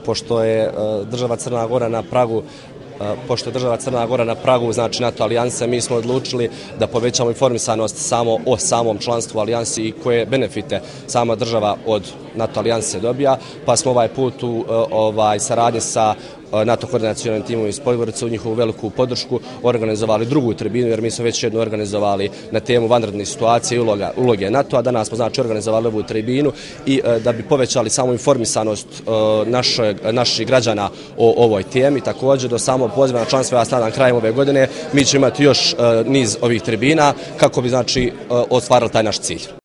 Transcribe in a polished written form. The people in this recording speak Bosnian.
pošto je država Crna Gora na pragu znači NATO alijanse, mi smo odlučili da povećamo informisanost o samom članstvu alijansi i koje benefite sama država od NATO alijanse dobija, pa smo ovaj put u saradnji sa NATO koordinacionalnim timom iz Podgorice u njihovu veliku podršku organizovali drugu tribinu, jer mi smo već jednu organizovali na temu vanredne situacije i uloge NATO-a. Danas smo znači organizovali ovu tribinu i da bi povećali samu informisanost naših građana o ovoj temi. Također do samog poziva na članstvo, ja se nadam krajem ove godine, mi ćemo imati još niz ovih tribina kako bi znači ostvarili taj naš cilj.